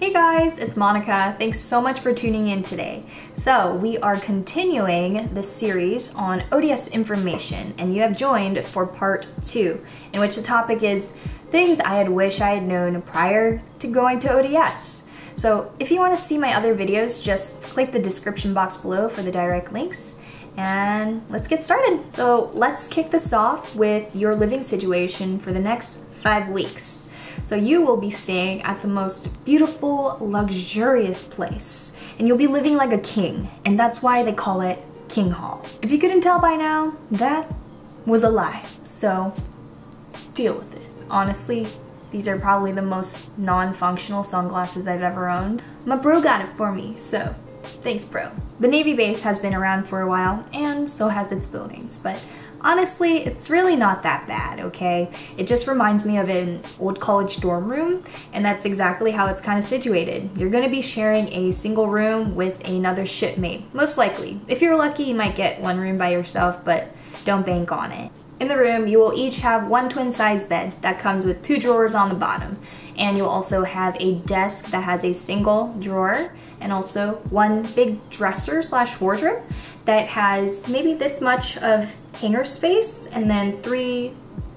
Hey guys, it's Monica. Thanks so much for tuning in today. So we are continuing the series on ODS information, and you have joined for part 2, in which the topic is things I had wished I had known prior to going to ODS. So if you want to see my other videos, just click the description box below for the direct links. And let's get started. So let's kick this off with your living situation for the next 5 weeks. So you will be staying at the most beautiful, luxurious place, and you'll be living like a king, and that's why they call it King Hall. If you couldn't tell by now, that was a lie, so deal with it. Honestly, these are probably the most non-functional sunglasses I've ever owned. My bro got it for me, so thanks, bro. The Navy base has been around for a while, and so has its buildings, but honestly, it's really not that bad, okay? It just reminds me of an old college dorm room, and that's exactly how it's kind of situated. You're gonna be sharing a single room with another shipmate, most likely. If you're lucky, you might get one room by yourself, but don't bank on it. In the room, you will each have one twin-size bed that comes with 2 drawers on the bottom, and you'll also have a desk that has a single drawer, and also one big dresser / wardrobe that has maybe this much of hanger space, and then 3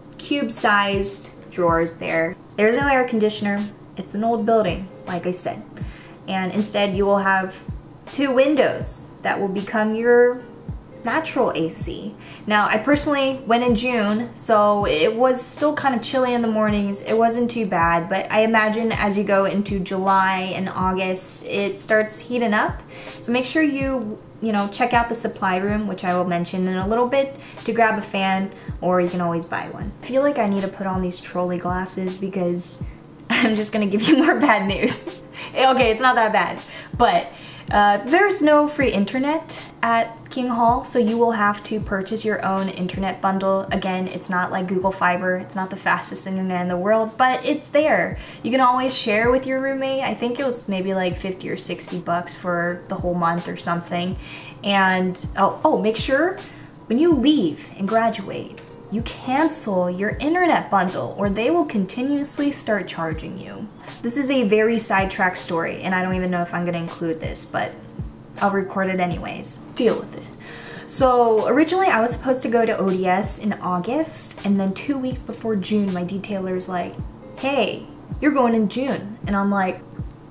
cube-sized drawers there. There's no air conditioner. It's an old building, like I said. And instead you will have 2 windows that will become your natural AC. Now, I personally went in June, so it was still kind of chilly in the mornings. It wasn't too bad, but I imagine as you go into July and August, it starts heating up. So make sure you check out the supply room, which I will mention in a little bit, to grab a fan, or you can always buy one. I feel like I need to put on these trolley glasses because I'm just gonna give you more bad news. Okay, it's not that bad, but there's no free internet at King Hall, so you will have to purchase your own internet bundle. Again, it's not like Google Fiber, it's not the fastest internet in the world, but it's there. You can always share with your roommate. I think it was maybe like 50 or 60 bucks for the whole month or something. And make sure when you leave and graduate, you cancel your internet bundle or they will continuously start charging you. This is a very sidetracked story, and I don't even know if I'm gonna include this, but I'll record it anyways. Deal with it. So originally I was supposed to go to ODS in August, and then 2 weeks before June, my detailer's like, hey, you're going in June. And I'm like,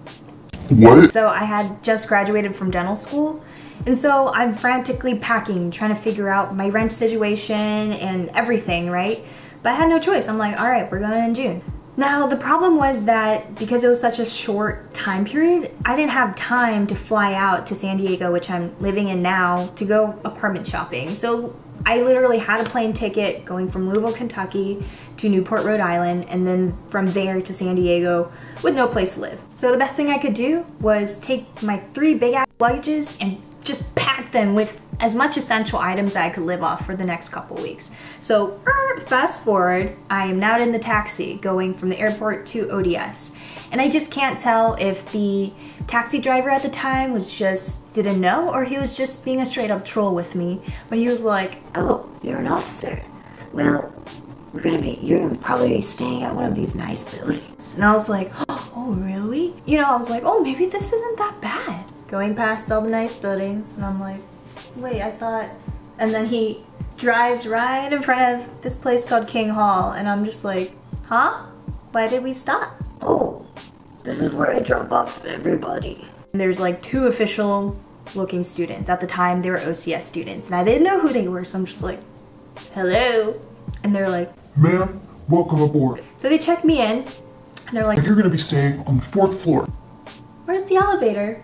what? So I had just graduated from dental school, and so I'm frantically packing, trying to figure out my rent situation and everything, right? But I had no choice. I'm like, all right, we're going in June. Now, the problem was that because it was such a short time period, I didn't have time to fly out to San Diego, which I'm living in now, to go apartment shopping. So I literally had a plane ticket going from Louisville, Kentucky to Newport, Rhode Island, and then from there to San Diego with no place to live. So the best thing I could do was take my 3 big ass luggages and just pack them with as much essential items that I could live off for the next couple weeks. So fast forward, I am now in the taxi going from the airport to ODS. And I just can't tell if the taxi driver at the time didn't know, or he was just being a straight up troll with me. But he was like, oh, you're an officer. Well, you're probably be staying at one of these nice buildings. And I was like, oh really? I was like, oh, maybe this isn't that bad. Going past all the nice buildings, and I'm like, wait, I thought, and then he drives right in front of this place called King Hall, and I'm just like, huh? Why did we stop? Oh, this is where I drop off everybody. And there's like 2 official looking students. At the time, they were OCS students, and I didn't know who they were, so I'm just like, hello? And they're like, ma'am, welcome aboard. So they check me in, and they're like, you're gonna be staying on the 4th floor. Where's the elevator?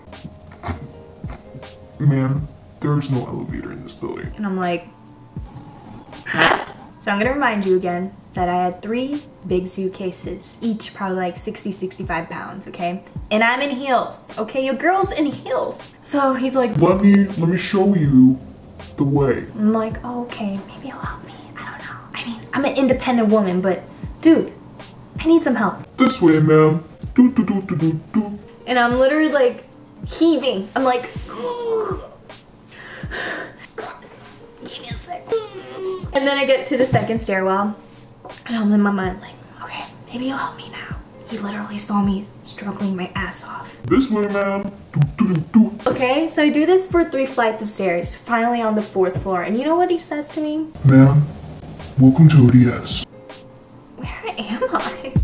Ma'am, there's no elevator in this building. And I'm like, huh? So I'm gonna remind you again that I had 3 big suitcases, each probably like 60-65 pounds, okay? And I'm in heels, okay? Your girl's in heels. So he's like, let me show you the way. I'm like, oh, okay, maybe he'll help me. I don't know. I mean, I'm an independent woman, but dude, I need some help. This way, ma'am. Do, do, do, do, do, do. And I'm literally like heaving. I'm like, God, give me a sec. And then I get to the 2nd stairwell, and I'm in my mind like, okay, maybe he'll help me now. He literally saw me struggling my ass off. This way, ma'am. Do. Okay, so I do this for 3 flights of stairs, finally on the 4th floor, and you know what he says to me? Ma'am, welcome to ODS. Where am I?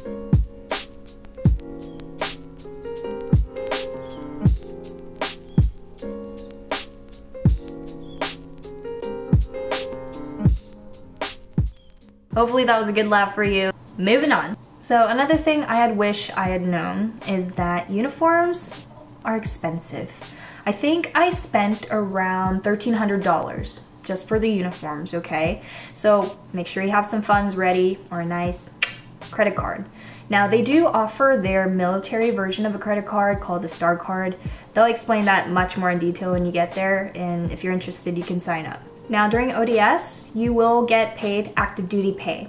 Hopefully that was a good laugh for you. Moving on. So another thing I had wished I had known is that uniforms are expensive. I think I spent around $1,300 just for the uniforms, okay? So make sure you have some funds ready or a nice credit card. Now they do offer their military version of a credit card called the Star Card. They'll explain that much more in detail when you get there, and if you're interested, you can sign up. Now during ODS, you will get paid active duty pay.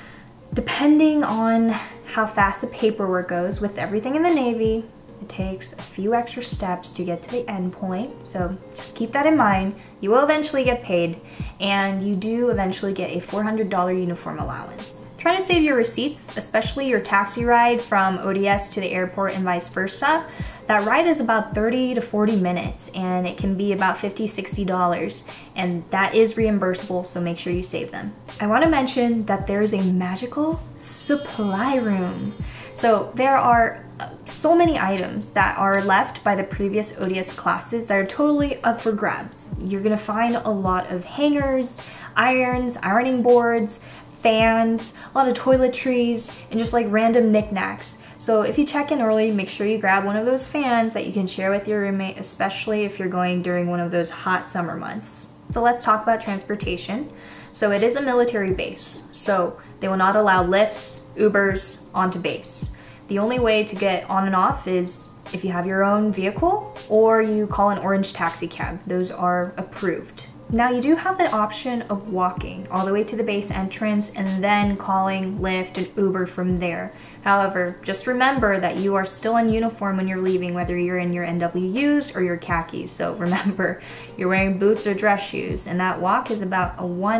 Depending on how fast the paperwork goes with everything in the Navy, it takes a few extra steps to get to the end point. So just keep that in mind. You will eventually get paid, and you do eventually get a $400 uniform allowance. Try to save your receipts, especially your taxi ride from ODS to the airport and vice versa. That ride is about 30 to 40 minutes, and it can be about $50, $60, and that is reimbursable, so make sure you save them. I want to mention that there is a magical supply room. So there are so many items that are left by the previous ODS classes that are totally up for grabs. You're gonna find a lot of hangers, irons, ironing boards, fans, a lot of toiletries, and just like random knickknacks. So if you check in early, make sure you grab one of those fans that you can share with your roommate, especially if you're going during one of those hot summer months. So let's talk about transportation. So it is a military base, so they will not allow lifts, Ubers onto base. The only way to get on and off is if you have your own vehicle or you call an orange taxi cab. Those are approved. Now you do have the option of walking all the way to the base entrance and then calling Lyft and Uber from there. However, just remember that you are still in uniform when you're leaving, whether you're in your NWUs or your khakis. So remember, you're wearing boots or dress shoes, and that walk is about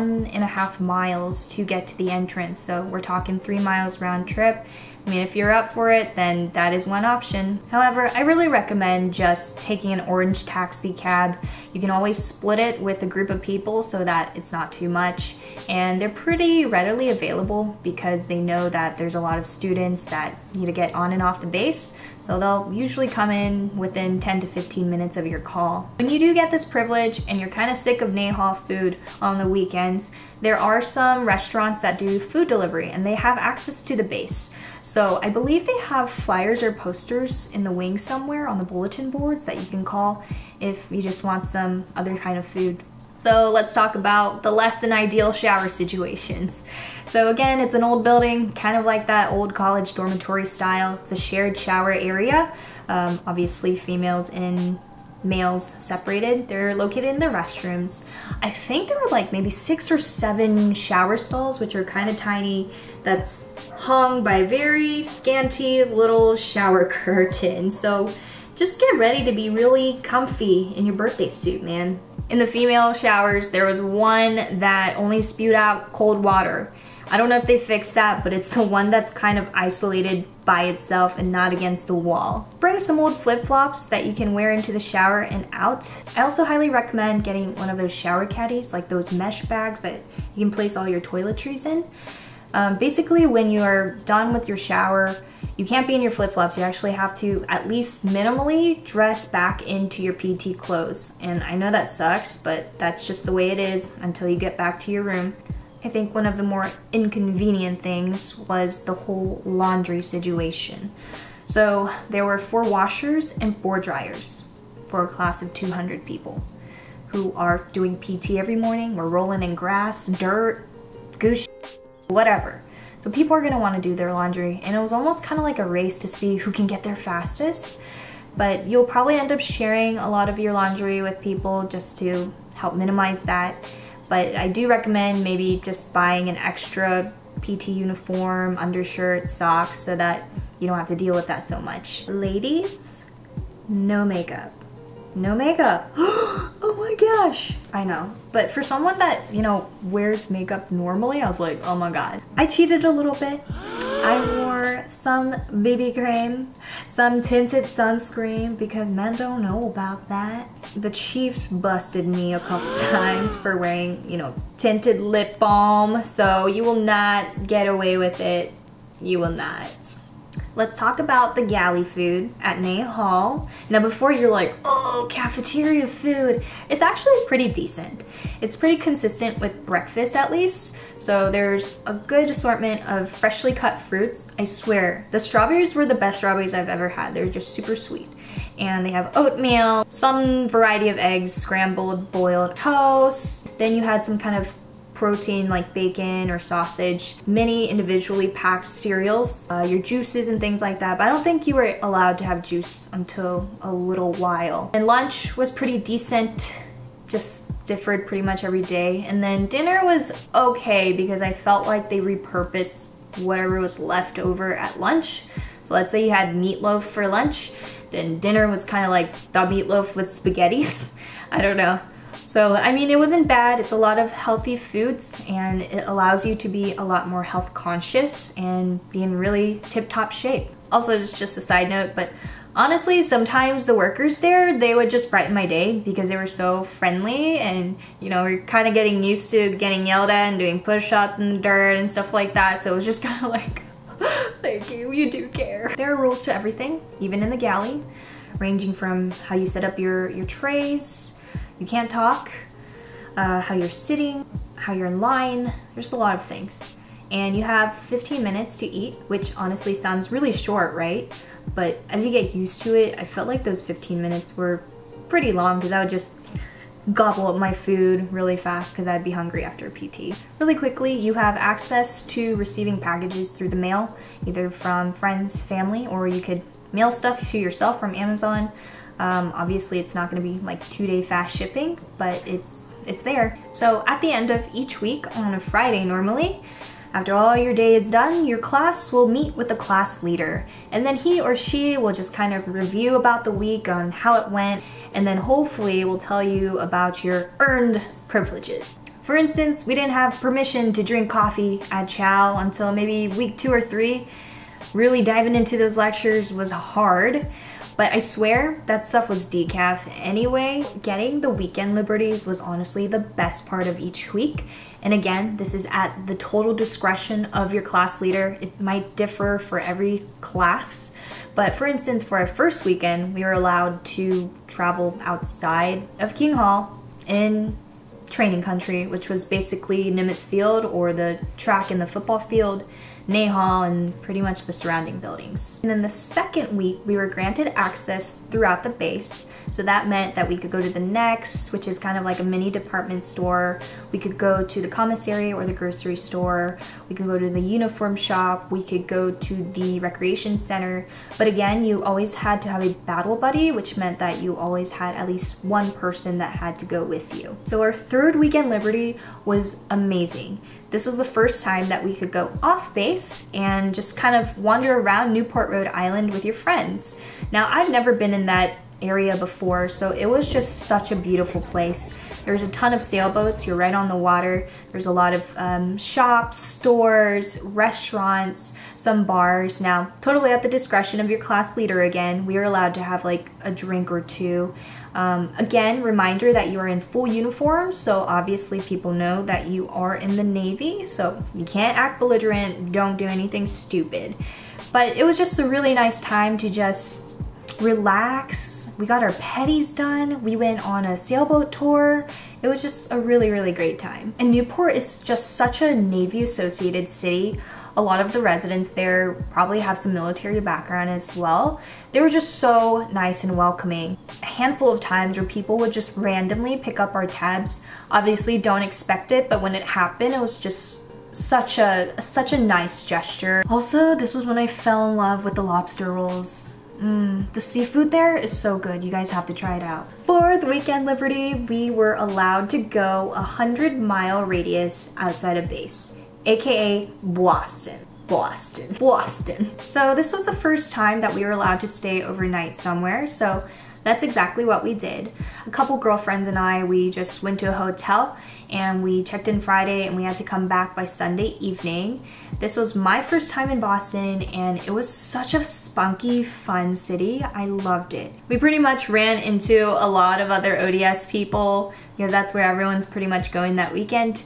1.5 miles to get to the entrance. So we're talking 3 miles round trip. I mean, if you're up for it, then that is one option. However, I really recommend just taking an orange taxi cab. You can always split it with a group of people so that it's not too much. And they're pretty readily available because they know that there's a lot of students that need to get on and off the base. So they'll usually come in within 10 to 15 minutes of your call. When you do get this privilege and you're kind of sick of Naha food on the weekends, there are some restaurants that do food delivery and they have access to the base. So I believe they have flyers or posters in the wing somewhere on the bulletin boards that you can call if you just want some other kind of food. So let's talk about the less than ideal shower situations. So again, it's an old building, kind of like that old college dormitory style. It's a shared shower area. Obviously females and males separated. They're located in the restrooms. I think there were like maybe 6 or 7 shower stalls, which are kind of tiny, that's hung by very scanty little shower curtains. So just get ready to be really comfy in your birthday suit, man. In the female showers, there was one that only spewed out cold water. I don't know if they fixed that, but it's the one that's kind of isolated by itself and not against the wall. Bring some old flip-flops that you can wear into the shower and out. I also highly recommend getting one of those shower caddies, like those mesh bags that you can place all your toiletries in. Basically, when you are done with your shower, you can't be in your flip-flops. You actually have to at least minimally dress back into your PT clothes. And I know that sucks, but that's just the way it is until you get back to your room. I think one of the more inconvenient things was the whole laundry situation. So there were 4 washers and 4 dryers for a class of 200 people who are doing PT every morning. We're rolling in grass, dirt, goose, whatever. So people are gonna wanna do their laundry, and it was almost kind of like a race to see who can get there fastest. But you'll probably end up sharing a lot of your laundry with people just to help minimize that. But I do recommend maybe just buying an extra PT uniform, undershirt, socks, so that you don't have to deal with that so much. Ladies, no makeup. No makeup. Oh my gosh. I know. But for someone that, you know, wears makeup normally, I was like, oh my god. I cheated a little bit. I wore wear some BB cream, some tinted sunscreen because men don't know about that. The Chiefs busted me a couple times for wearing, you know, tinted lip balm, so you will not get away with it. You will not. Let's talk about the galley food at Nh Hall. Now before you're like, oh, cafeteria food, it's actually pretty decent. It's pretty consistent with breakfast at least. So there's a good assortment of freshly cut fruits. I swear, the strawberries were the best strawberries I've ever had. They're just super sweet. And they have oatmeal, some variety of eggs, scrambled, boiled, toast. Then you had some kind of protein like bacon or sausage, many individually packed cereals, your juices and things like that, but I don't think you were allowed to have juice until a little while. And lunch was pretty decent, just differed pretty much every day. And then dinner was okay because I felt like they repurposed whatever was left over at lunch. So let's say you had meatloaf for lunch, then dinner was kind of like the meatloaf with spaghettis. I don't know. So, I mean, it wasn't bad. It's a lot of healthy foods and it allows you to be a lot more health conscious and be in really tip-top shape. Also, just a side note, but honestly, sometimes the workers there, they would just brighten my day because they were so friendly and, you know, we're kind of getting used to getting yelled at and doing push-ups in the dirt and stuff like that. So it was just kind of like, thank you, you do care. There are rules to everything, even in the galley, ranging from how you set up your trays, you can't talk, how you're sitting, how you're in line. There's a lot of things. And you have 15 minutes to eat, which honestly sounds really short, right? But as you get used to it, I felt like those 15 minutes were pretty long because I would just gobble up my food really fast because I'd be hungry after PT. Really quickly, you have access to receiving packages through the mail, either from friends, family, or you could mail stuff to yourself from Amazon. Obviously it's not going to be like 2-day fast shipping, but it's there. So at the end of each week on a Friday normally, after all your day is done, your class will meet with the class leader, and then he or she will just kind of review about the week on how it went, and then hopefully will tell you about your earned privileges. For instance, we didn't have permission to drink coffee at Chow until maybe week 2 or 3. Really diving into those lectures was hard. But I swear that stuff was decaf anyway. Getting the weekend liberties was honestly the best part of each week. And again, this is at the total discretion of your class leader. It might differ for every class. But for instance, for our first weekend, we were allowed to travel outside of King Hall in training country, which was basically Nimitz Field or the track in the football field, Nh Hall, and pretty much the surrounding buildings. And then the second week, we were granted access throughout the base. So that meant that we could go to the Next, which is kind of like a mini department store. We could go to the commissary or the grocery store. We could go to the uniform shop. We could go to the recreation center. But again, you always had to have a battle buddy, which meant that you always had at least one person that had to go with you. So our third weekend liberty was amazing. This was the first time that we could go off base and just kind of wander around Newport, Rhode Island with your friends. Now, I've never been in that area before, so it was just such a beautiful place. There's a ton of sailboats, you're right on the water. There's a lot of shops, stores, restaurants, some bars. Now, totally at the discretion of your class leader again. We were allowed to have like a drink or two. Again, reminder that you are in full uniform, so obviously people know that you are in the Navy, so you can't act belligerent, don't do anything stupid. But it was just a really nice time to just relax. We got our petties done. We went on a sailboat tour. It was just a really, really great time. And Newport is just such a Navy associated city. A lot of the residents there probably have some military background as well. They were just so nice and welcoming. A handful of times where people would just randomly pick up our tabs. Obviously don't expect it, but when it happened, it was just such a nice gesture. Also, this was when I fell in love with the lobster rolls. The seafood there is so good. You guys have to try it out. For the weekend liberty, we were allowed to go 100-mile radius outside of base, aka Boston. So this was the first time that we were allowed to stay overnight somewhere, so that's exactly what we did. A couple girlfriends and I, we just went to a hotel and we checked in Friday and we had to come back by Sunday evening. This was my first time in Boston and it was such a spunky, fun city. I loved it. We pretty much ran into a lot of other ODS people because that's where everyone's pretty much going that weekend.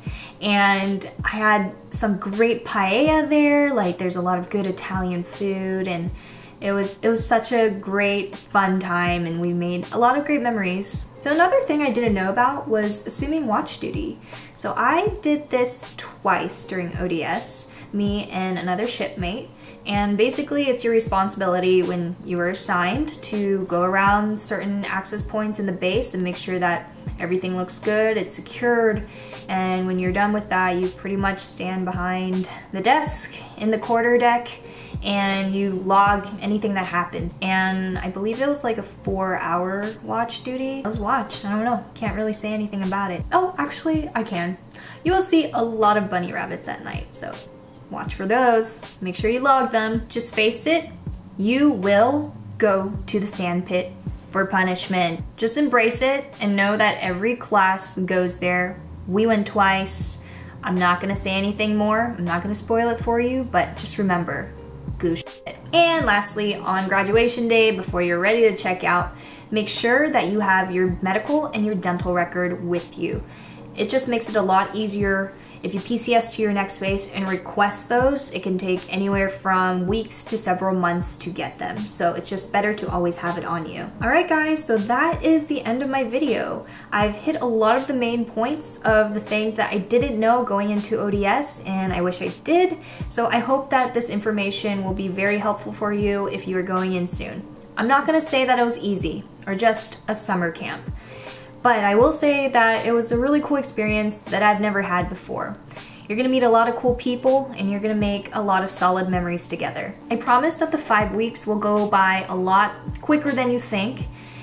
And I had some great paella there. Like, there's a lot of good Italian food, and it was such a great, fun time, and we made a lot of great memories. So another thing I didn't know about was assuming watch duty. So I did this twice during ODS, me and another shipmate. And basically it's your responsibility when you are assigned to go around certain access points in the base and make sure that everything looks good, it's secured. And when you're done with that, you pretty much stand behind the desk in the quarter deck and you log anything that happens. And I believe it was like a 4-hour watch duty. It was watch, I don't know, can't really say anything about it. Oh, actually I can. You will see a lot of bunny rabbits at night, so watch for those. Make sure you log them. Just face it, you will go to the sand pit for punishment. Just embrace it and know that every class goes there. We went twice. I'm not gonna say anything more. I'm not gonna spoil it for you, but just remember, glue shit. And lastly, on graduation day, before you're ready to check out, make sure that you have your medical and your dental record with you. It just makes it a lot easier. If you PCS to your next base and request those, it can take anywhere from weeks to several months to get them. So it's just better to always have it on you. All right guys, so that is the end of my video. I've hit a lot of the main points of the things that I didn't know going into ODS, and I wish I did. So I hope that this information will be very helpful for you if you are going in soon. I'm not gonna say that it was easy or just a summer camp, but I will say that it was a really cool experience that I've never had before. You're gonna meet a lot of cool people and you're gonna make a lot of solid memories together. I promise that the 5 weeks will go by a lot quicker than you think.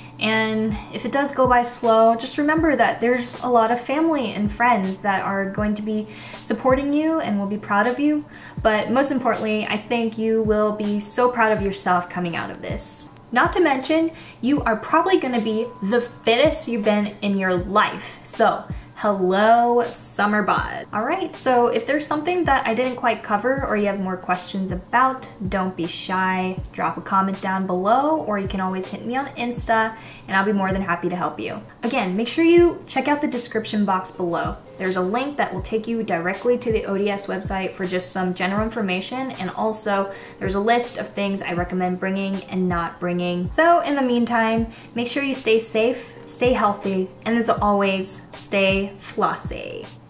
And if it does go by slow, just remember that there's a lot of family and friends that are going to be supporting you and will be proud of you. But most importantly, I think you will be so proud of yourself coming out of this. Not to mention, you are probably gonna be the fittest you've been in your life. So, hello, summer bod. All right, so if there's something that I didn't quite cover or you have more questions about, don't be shy. Drop a comment down below, or you can always hit me on Insta and I'll be more than happy to help you. Again, make sure you check out the description box below. There's a link that will take you directly to the ODS website for just some general information, and also there's a list of things I recommend bringing and not bringing. So in the meantime, make sure you stay safe, stay healthy, and as always, stay flossy.